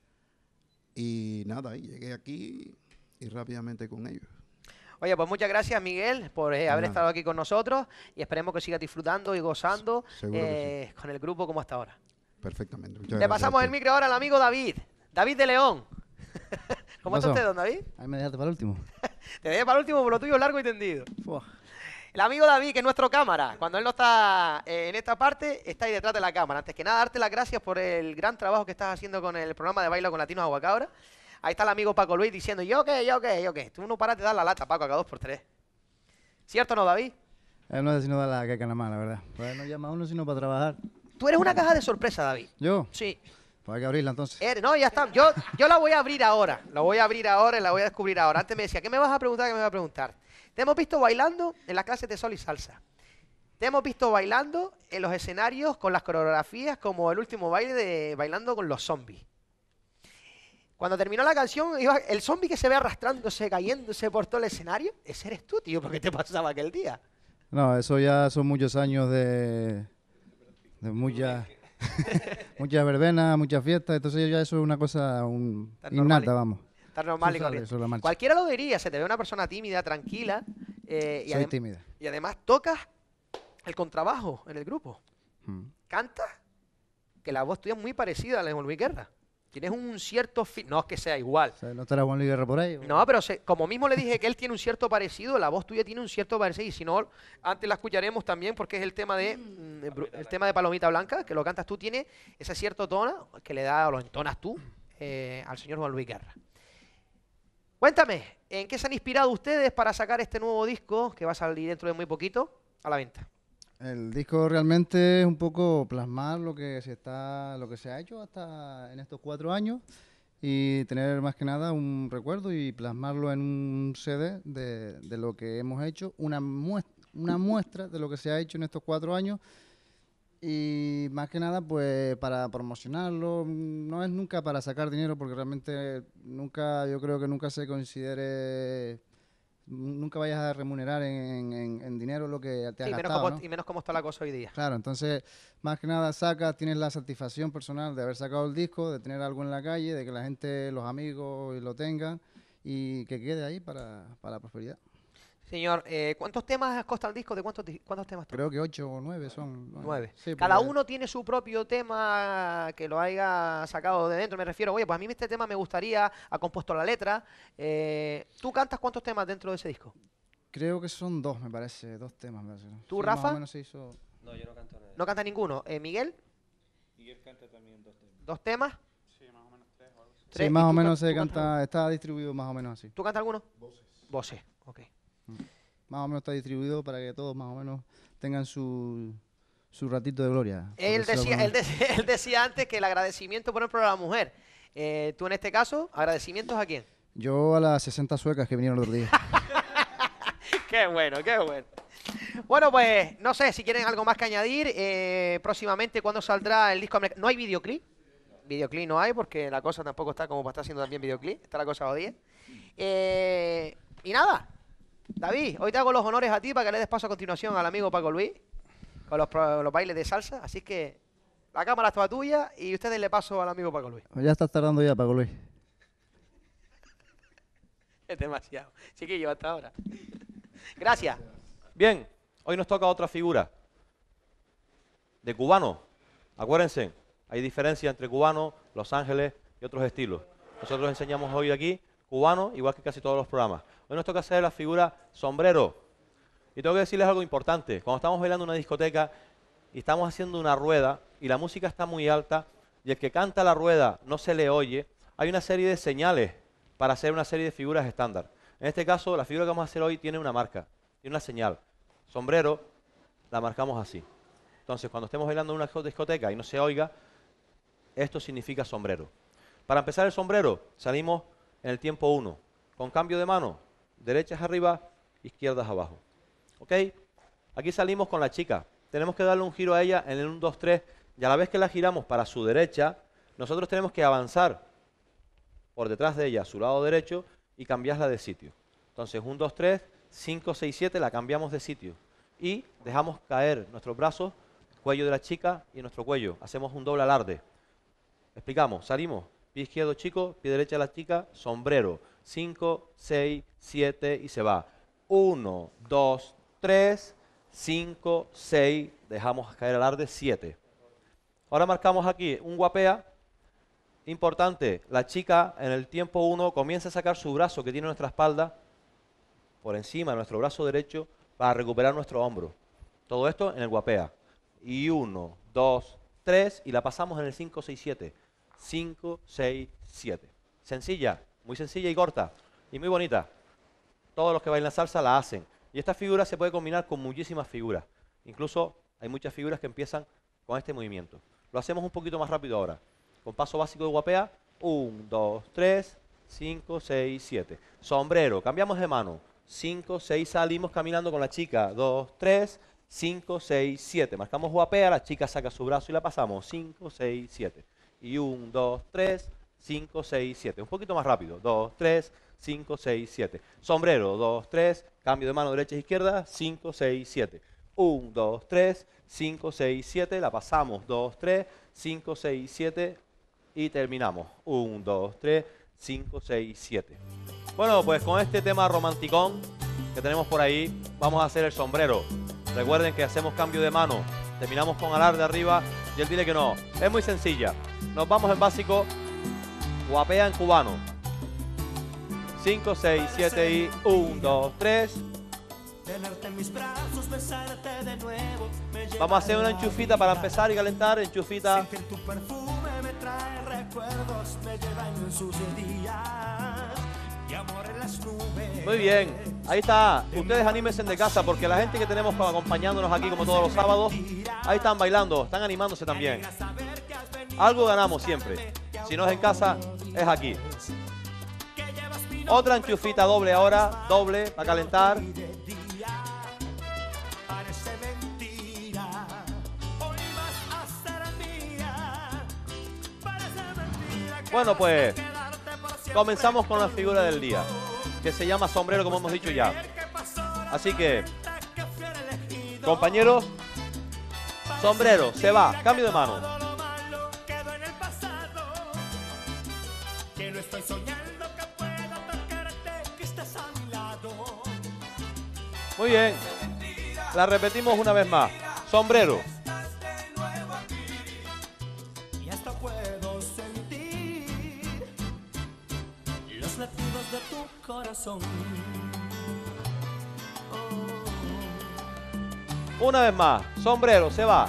Y nada, y llegué aquí y rápidamente con ellos. Oye, pues muchas gracias, Miguel, por haber estado aquí con nosotros y esperemos que sigas disfrutando y gozando Seguro que con el grupo como hasta ahora. Perfectamente. Muchas Le gracias pasamos a el ti. micro ahora al amigo David, David de León. ¿Cómo está pasó? usted, don David? Ahí me dejaste para el último. Te dejé para el último, por lo tuyo largo y tendido. Fua. El amigo David, que es nuestro cámara, cuando él no está en esta parte, está ahí detrás de la cámara. Antes que nada, darte las gracias por el gran trabajo que estás haciendo con el programa de Baila con Latinos Aguacabra. Ahí está el amigo Paco Luis diciendo, yo qué. Tú no paras de dar la lata, Paco, cada 2 por 3. ¿Cierto o no, David? Él no es sino dar la caca nada más, la verdad. Pues no llama a uno sino para trabajar. Tú eres una caja de sorpresa, David. ¿Yo? Sí. Pues hay que abrirla entonces. No, ya está. Yo la voy a abrir ahora. La voy a abrir ahora y la voy a descubrir ahora. Antes me decía, ¿qué me vas a preguntar? ¿Qué me vas a preguntar? Te hemos visto bailando en las clases de sol y salsa. Te hemos visto bailando en los escenarios con las coreografías como el último baile de Bailando con los Zombies. Cuando terminó la canción, el zombie que se ve arrastrándose, cayéndose por todo el escenario, ese eres tú, tío, porque te pasaba aquel día. No, eso ya son muchos años de mucha verbena, muchas fiestas. Entonces ya eso es una cosa Tan innata, normal, vamos. Está normal y Eso sale corriente. sobre la marcha. Cualquiera lo diría, se te ve una persona tímida, tranquila. Y Soy tímida. Y además tocas el contrabajo en el grupo. Cantas, que la voz tuya es muy parecida a la de Juan Luis Guerra. Tienes un cierto... No es que sea igual. O sea, ¿no estará Juan Luis Guerra por ahí? No, pero como mismo le dije que él tiene un cierto parecido, la voz tuya tiene un cierto parecido. Y si no, antes la escucharemos también porque es el tema de Palomita Blanca, que lo cantas tú, tiene ese cierto tono que le da o lo entonas tú al señor Juan Luis Guerra. Cuéntame, ¿en qué se han inspirado ustedes para sacar este nuevo disco que va a salir dentro de muy poquito a la venta? El disco realmente es un poco plasmar lo que se ha hecho hasta en estos 4 años y tener más que nada un recuerdo y plasmarlo en un CD de lo que hemos hecho, una muestra de lo que se ha hecho en estos 4 años y más que nada pues para promocionarlo, no es nunca para sacar dinero porque realmente yo creo que nunca se considere... Nunca vayas a remunerar en dinero lo que te has gastado, ¿no? Y menos como está la cosa hoy día. Claro, entonces, más que nada tienes la satisfacción personal de haber sacado el disco, de tener algo en la calle, de que la gente, los amigos lo tengan y que quede ahí para la prosperidad. Señor, ¿cuántos temas consta el disco? ¿De cuántos temas toca? Creo que 8 o 9 son. 9. Sí, Cada porque- uno tiene su propio tema que lo haya sacado de dentro. Me refiero, oye, pues a mí este tema me gustaría, ha compuesto la letra. ¿Tú cantas cuántos temas dentro de ese disco? Creo que son 2, me parece, 2 temas. Me parece. ¿Tú, Sí, Rafa? Más o menos se hizo... No, yo no canto nada. No canta ninguno. ¿Miguel? Miguel canta también 2 temas. ¿2 temas? Sí, más o menos 3 o algo así. ¿Tres? Sí, ¿Y más o tú menos can- se tú cantas canta, está distribuido más o menos así. ¿Tú cantas alguno? Voces, ok. Más o menos está distribuido para que todos más o menos tengan su ratito de gloria. por Él decirlo de decía, alguna manera. él decía antes que el agradecimiento, por ejemplo, a la mujer. Tú en este caso, ¿agradecimientos a quién? Yo a las 60 suecas que vinieron el otro día. Qué bueno, qué bueno. Bueno, pues no sé si quieren algo más que añadir. Próximamente, ¿cuándo saldrá el disco? ¿No hay videoclip? Videoclip no hay porque la cosa tampoco está como para estar haciendo también videoclip. Está la cosa jodida. Y nada, David, hoy te hago los honores a ti para que le des paso a continuación al amigo Paco Luis con los bailes de salsa. Así que la cámara es toda tuya y ustedes le paso al amigo Paco Luis. Ya estás tardando ya, Paco Luis. Es demasiado. Chiquillo, hasta ahora. Gracias. Bien, hoy nos toca otra figura. De cubano. Acuérdense, hay diferencia entre cubano, Los Ángeles y otros estilos. Nosotros enseñamos hoy aquí cubano, igual que casi todos los programas. Hoy nos toca hacer la figura sombrero. Y tengo que decirles algo importante. Cuando estamos bailando en una discoteca y estamos haciendo una rueda y la música está muy alta y el que canta la rueda no se le oye, hay una serie de señales para hacer una serie de figuras estándar. En este caso, la figura que vamos a hacer hoy tiene una marca, tiene una señal. Sombrero, la marcamos así. Entonces, cuando estemos bailando en una discoteca y no se oiga, esto significa sombrero. Para empezar el sombrero, salimos en el tiempo 1, con cambio de mano, derechas arriba, izquierdas abajo. ¿Ok? Aquí salimos con la chica. Tenemos que darle un giro a ella en el 1, 2, 3, y a la vez que la giramos para su derecha, nosotros tenemos que avanzar por detrás de ella, a su lado derecho, y cambiarla de sitio. Entonces, 1, 2, 3, 5, 6, 7, la cambiamos de sitio. Y dejamos caer nuestros brazos, cuello de la chica y nuestro cuello. Hacemos un doble alarde. Explicamos, salimos, pie izquierdo chico, pie derecha de la chica, sombrero. 5, 6, 7 y se va. 1, 2, 3, 5, 6, dejamos caer alarde, 7. Ahora marcamos aquí un guapea. Importante, la chica en el tiempo 1 comienza a sacar su brazo que tiene nuestra espalda por encima de nuestro brazo derecho para recuperar nuestro hombro. Todo esto en el guapea. Y 1, 2, 3 y la pasamos en el 5, 6, 7. 5, 6, 7. Sencilla, muy sencilla y corta y muy bonita. Todos los que bailan salsa la hacen. Y esta figura se puede combinar con muchísimas figuras. Incluso hay muchas figuras que empiezan con este movimiento. Lo hacemos un poquito más rápido ahora. Con paso básico de guapea. 1, 2, 3, 5, 6, 7. Sombrero, cambiamos de mano. 5, 6, salimos caminando con la chica. 2, 3, 5, 6, 7. Marcamos guapea, la chica saca su brazo y la pasamos. 5, 6, 7. Y 1, 2, 3, 5, 6, 7. Un poquito más rápido. 2, 3, 5, 6, 7. Sombrero, 2, 3, cambio de mano derecha e izquierda. 5, 6, 7. 1, 2, 3, 5, 6, 7. La pasamos. 2, 3, 5, 6, 7. Y terminamos. 1, 2, 3, 5, 6, 7. Bueno, pues con este tema romanticón que tenemos por ahí, vamos a hacer el sombrero. Recuerden que hacemos cambio de mano. Terminamos con alarde arriba y él dice que no. Es muy sencilla. Nos vamos en básico. Guapea en cubano. 5, 6, 7 y 1, 2, 3. Vamos a hacer una enchufita para empezar y calentar. Enchufita. Muy bien, ahí está. Ustedes anímense de casa porque la gente que tenemos acompañándonos aquí como todos los sábados, ahí están bailando, están animándose también. Algo ganamos siempre. Si no es en casa, es aquí. Otra enchufita doble ahora, doble para calentar. Bueno, pues comenzamos con la figura del día, que se llama sombrero, como hemos dicho ya. Así que, compañeros, sombrero, se va, cambio de mano. Muy bien, la repetimos una vez más. Sombrero. Una vez más, sombrero, se va.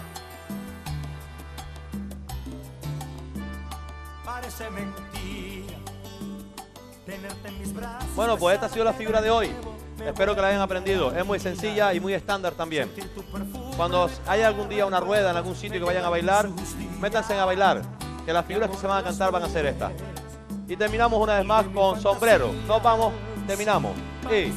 Bueno, pues esta ha sido la figura de hoy. Espero que la hayan aprendido. Es muy sencilla y muy estándar también. Cuando haya algún día una rueda en algún sitio que vayan a bailar, métanse a bailar, que las figuras que se van a cantar van a ser estas. Y terminamos una vez más con sombrero. Nos vamos, terminamos. Y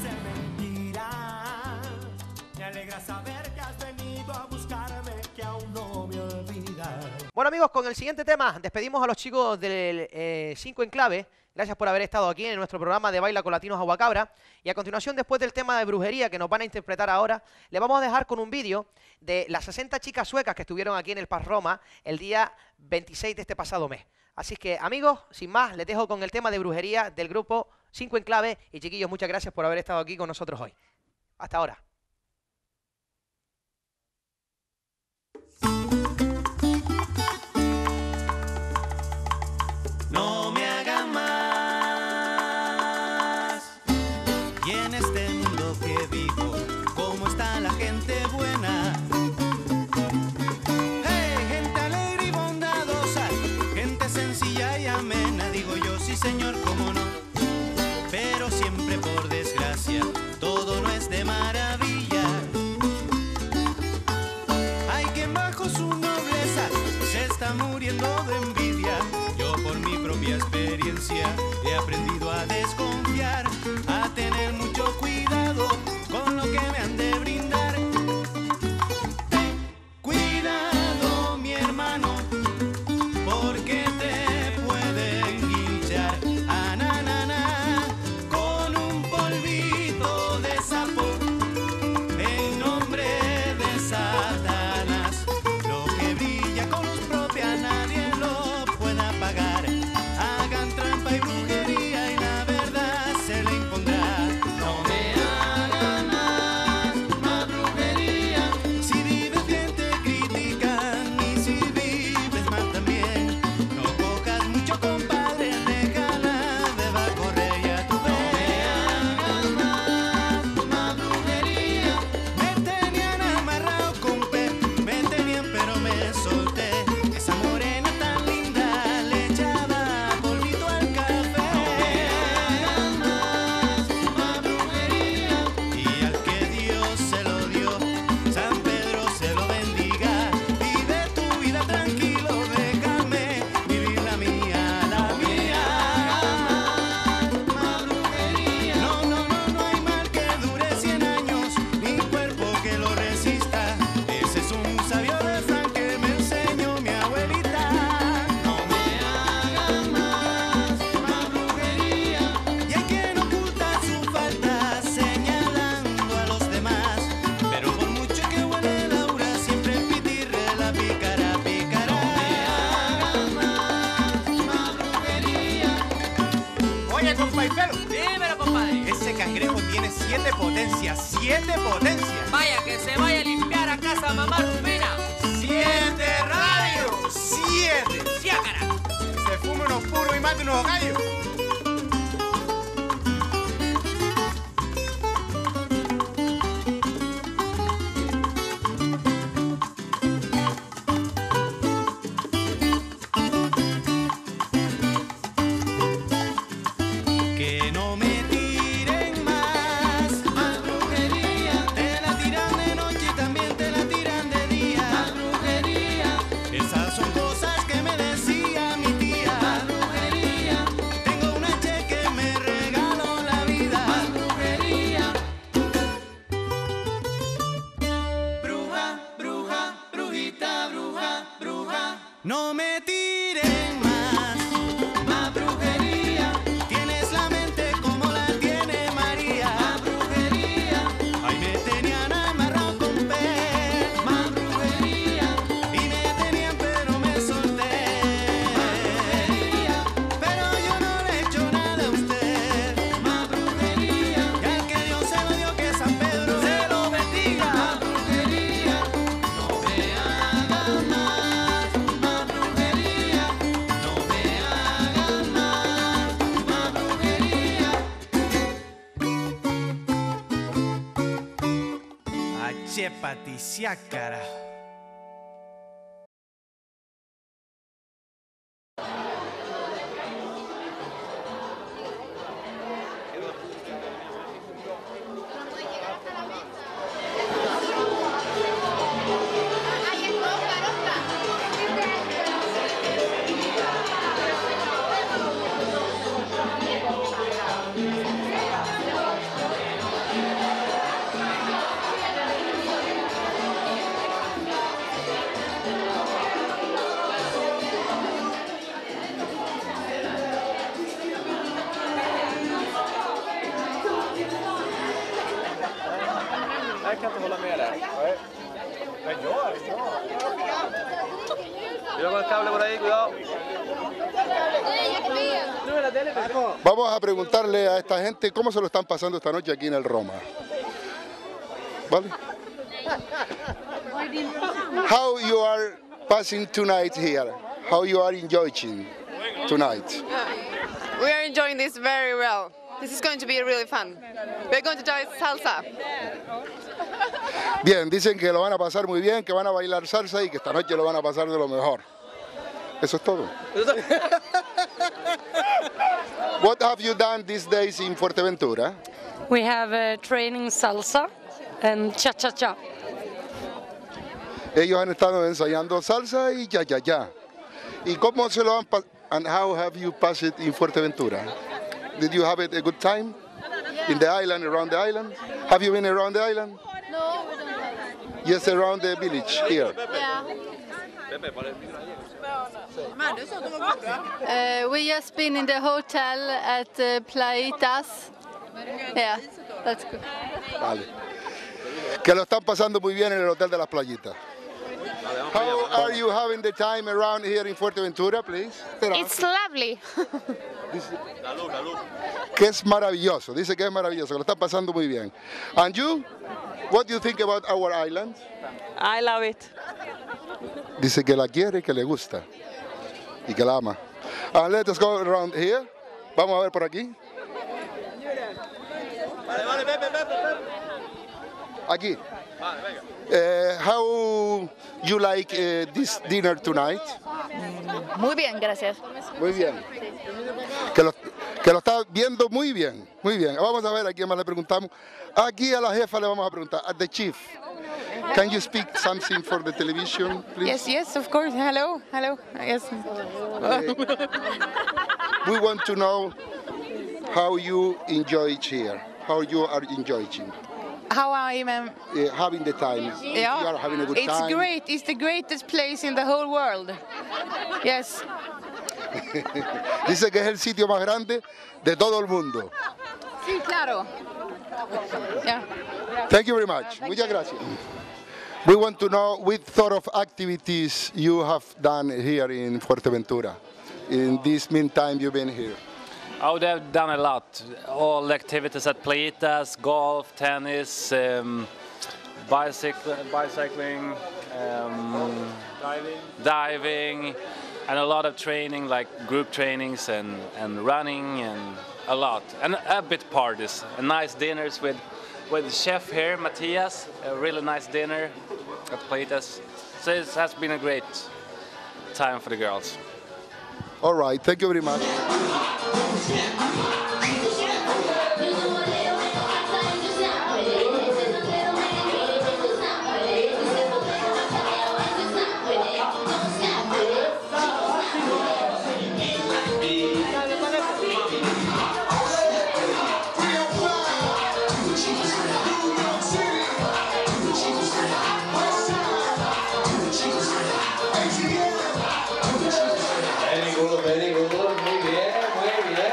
bueno, amigos, con el siguiente tema despedimos a los chicos del 5 en clave. Gracias por haber estado aquí en nuestro programa de Baila con Latinos Aguacabra. Y a continuación, después del tema de brujería que nos van a interpretar ahora, le vamos a dejar con un vídeo de las 60 chicas suecas que estuvieron aquí en el Paz Roma el día 26 de este pasado mes. Así que, amigos, sin más, les dejo con el tema de brujería del grupo 5 en clave. Y chiquillos, muchas gracias por haber estado aquí con nosotros hoy. Hasta ahora. No me haga más. Y en este mundo que vivo, ¿cómo está la gente buena? Hey, gente alegre y bondadosa, gente sencilla y amena. Digo yo, sí señor, cómo no. Pero siempre por desgracia, todo no es de maravilla. Hay quien bajo su 7 potencias, 7 potencias. Vaya, que se vaya a limpiar a casa mamá Rufina. 7 radios, 7. ¡Siácara! Se fume unos puros y mate unos gallos. Que no me tiren más, más brujería. Te la tiran de noche y también te la tiran de día. Más brujería. Esas son cosas que me decía mi tía. Más brujería. Tengo una che que me regaló la vida. Más brujería. Bruja, bruja, brujita, bruja, bruja. No me tiren más, más brujería. Tienes la mente como la tiene María. Más brujería. Ay, me tenían amarrado con pez. Más brujería. Y me tenían pero me solté. Más brujería. Pero yo no le he hecho nada a usted. Más brujería. Y al que Dios se lo dio, que San Pedro se lo bendiga. Más brujería. No me hagan más, más brujería. No me hagan más, más brujería. Ache paticia, carajo. Cuidado con el cable por ahí, cuidado. Vamos a preguntarle a esta gente cómo se lo están pasando esta noche aquí en el Roma. ¿Vale? How you are passing tonight here? How you are enjoying tonight? We are enjoying this very well. This is going to be really fun. We're going to do salsa. Bien, dicen que lo van a pasar muy bien, que van a bailar salsa y que esta noche lo van a pasar de lo mejor. Eso es todo. What have you done these days in Fuerteventura? We have training salsa and cha-cha-cha. Ellos han estado ensayando salsa y ya. ¿Y cómo se lo han pasado? And how have you passed it in Fuerteventura? Did you have it a good time? In the island, around the island? Have you been around the island? No, we don't have. Yes, around the village here. Yeah. We just been in the hotel at Playitas. Yeah, that's good. Vale. Que lo están pasando muy bien en el Hotel de las Playitas. How are you having the time around here in Fuerteventura, please? It's lovely. Que es maravilloso, dice que es maravilloso, que lo están pasando muy bien. And you, what do you think about our island? I love it. Dice que la quiere y que le gusta y que la ama. And let us go around here. Vamos a ver por aquí. Aquí. How you like this dinner tonight? Muy bien, gracias. Muy bien. Que lo está viendo muy bien, muy bien. Vamos a ver a quién más le preguntamos. Aquí a la jefa le vamos a preguntar, at the chief. Can you speak something for the television, please? Yes, of course. Hello. Yes. We want to know how you enjoy it here, how you are enjoying. How I am. Having the time. Yeah. You are having a good It's time. great. It's the greatest place in the whole world. Yes. Dice que es el sitio más grande de todo el mundo. Sí, claro. Yeah. Thank you very much. Muchas gracias. We want to know what sort of activities you have done here in Fuerteventura in this meantime you've been here. Oh, they've done a lot. All the activities at Playitas, golf, tennis, bicycling, diving, and a lot of training, like group trainings and running, and a lot. And a bit parties, and nice dinners with chef here, Matthias, a really nice dinner at Playitas. So it has been a great time for the girls. All right, thank you very much. Very good, muy bien, muy bien.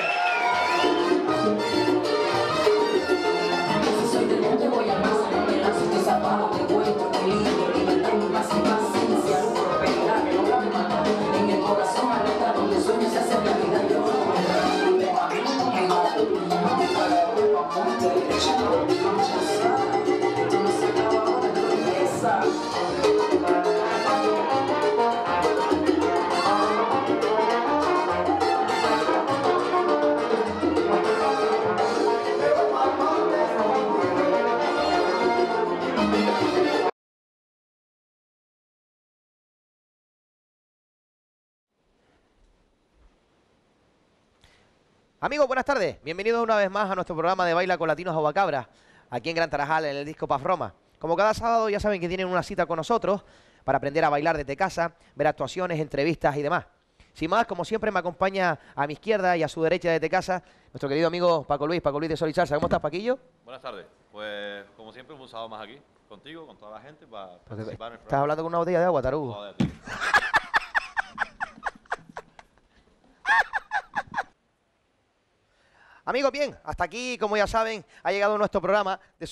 Soy del monte, voy a más, me lanzo de zapato, te cuento, te lindo, libertad, más y paciencia, prosperidad, que no cabe matar, en el corazón alerta, donde sueños se hacen realidad, yo no me imagino que no, para Europa, monte, derecha, no, no se acaba ahora, no empieza. Amigos, buenas tardes. Bienvenidos una vez más a nuestro programa de Baila con Latinos Aguacabra, aquí en Gran Tarajal, en el Disco Paz Roma. Como cada sábado ya saben que tienen una cita con nosotros para aprender a bailar desde casa, ver actuaciones, entrevistas y demás. Sin más, como siempre, me acompaña a mi izquierda y a su derecha desde casa nuestro querido amigo Paco Luis de Sol y Salsa. ¿Cómo estás, Paquillo? Buenas tardes. Pues, como siempre, un sábado más aquí, contigo, con toda la gente, para participar en el programa. Estás hablando con una botella de agua, tarugo. Joder, tío. Amigos, bien, hasta aquí, como ya saben, ha llegado nuestro programa de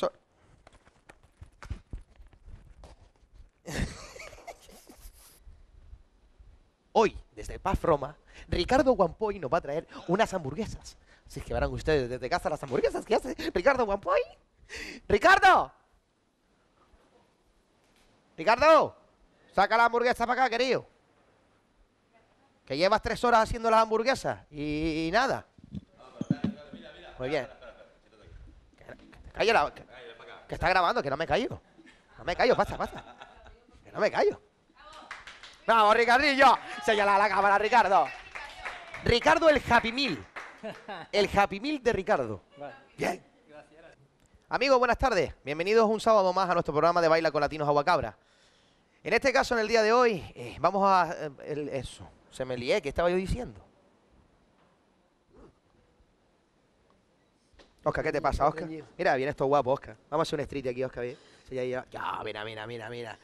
Hoy, desde Paz Roma, Ricardo Guampoy nos va a traer unas hamburguesas. Así que verán ustedes desde casa las hamburguesas que hace Ricardo Guampoy. ¡Ricardo! ¡Ricardo! Saca la hamburguesa para acá, querido. Que llevas 3 horas haciendo las hamburguesas y nada. Muy bien. Cállate, que está grabando, que no me callo. No me callo, pasa. Que no me callo. Vamos, Ricardillo. Señala a la cámara, Ricardo. Ricardo el Happy Meal. El Happy Meal de Ricardo. Bien. Amigos, buenas tardes. Bienvenidos un sábado más a nuestro programa de Baila con Latinos Aguacabra. En este caso, en el día de hoy, vamos a... eso. Se me lié, ¿qué estaba yo diciendo? Oscar, ¿qué te pasa, Oscar? Mira, viene esto guapo, Oscar. Vamos a hacer un street aquí, Oscar. ¿Bien? Sí, ya, mira.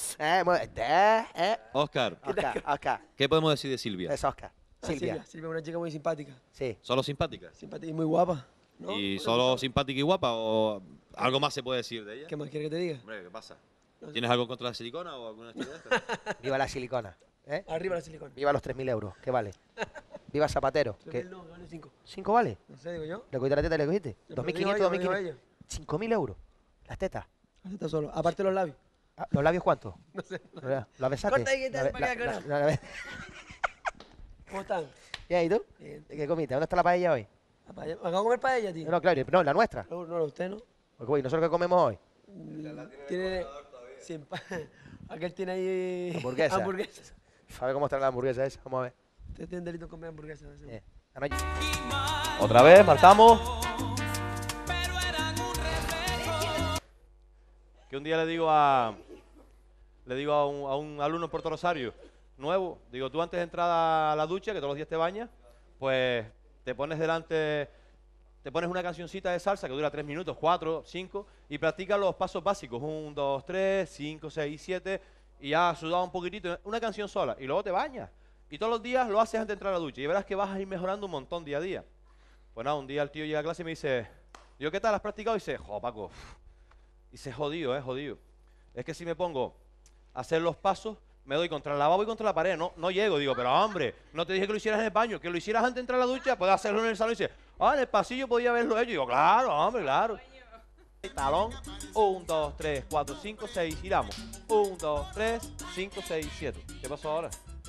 Oscar, Oscar. ¿Qué podemos decir de Silvia? Es Oscar. Silvia. Silvia es una chica muy simpática. Sí. ¿Solo simpática? Simpática y muy guapa. ¿no? ¿Y solo simpática y guapa o algo más se puede decir de ella? ¿Qué más quieres que te diga? Hombre, ¿qué pasa? ¿Tienes algo contra la silicona o alguna historia de esta? Viva la silicona. Arriba la silicona. Viva los 3.000 euros. ¿Qué vale? Viva Zapatero. 3.000 no, vale 5. ¿5 vale? No sé, digo yo. ¿Le cogiste la teta y le cogiste? Yo, pero 2.500, digo ella, digo 2.500. ella. 5.000 euros. Las tetas. Las tetas solo. Aparte los labios. Ah, ¿los labios cuántos? No sé. ¿La besaste? Corta ahí que te para que ¿Cómo están? Bien, ¿y tú? Bien. ¿Qué comiste? ¿Dónde está la paella hoy? ¿Me acabo de comer paella, tío? No, claro, no, la nuestra. No, usted no. ¿Y nosotros qué comemos hoy? Tiene... Aquel tiene ahí... Hamburguesa. Hamburguesas. ¿Sabe cómo está la hamburguesa esa? Vamos a ver. Usted tiene delito en comer hamburguesas. Otra vez, marcamos. Que un día le digo a un alumno en Puerto Rosario, nuevo, digo, tú antes de entrar a la ducha, que todos los días te bañas, pues te pones delante, te pones una cancioncita de salsa que dura 3 minutos, 4, 5, y practicas los pasos básicos, 1, 2, 3, 5, 6, 7, y ya has sudado un poquitito, una canción sola, y luego te bañas. Y todos los días lo haces antes de entrar a la ducha, y verás que vas a ir mejorando un montón día a día. Pues nada, un día el tío llega a clase y me dice, digo, ¿qué tal? ¿Has practicado? Y dice, jo, Paco, dice, jodido, jodido. Es que si me pongo a hacer los pasos, me doy contra el lavabo y contra la pared, no llego. Digo, pero hombre, no te dije que lo hicieras en el baño, que lo hicieras antes de entrar a la ducha, puedes hacerlo en el salón. Y dice, en el pasillo podía haberlo hecho. Digo, claro, hombre, claro. Talón, 1, 2, 3, 4, 5, 6, giramos. 1, 2, 3, 5, 6, 7. ¿Qué pasó ahora?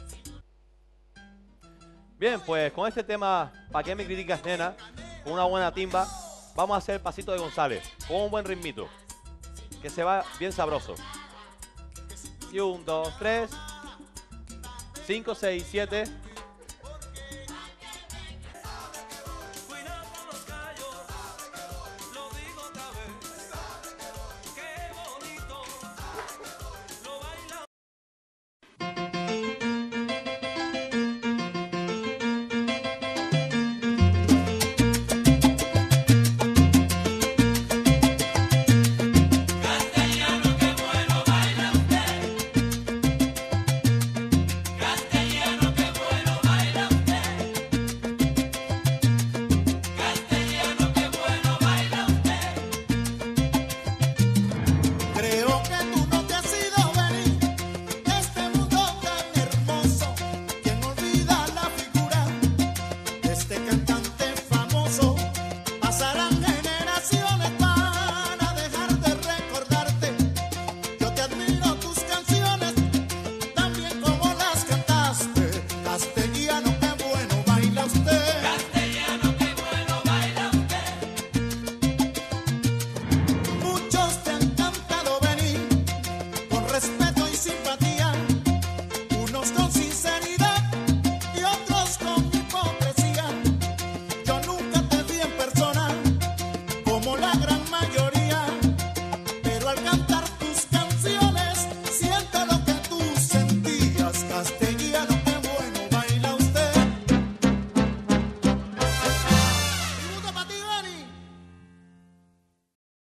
Bien, pues con este tema, ¿para qué me criticas, nena? Con una buena timba, vamos a hacer el pasito de González, con un buen ritmito, que se va bien sabroso. Y 1, 2, 3, 5, 6, 7.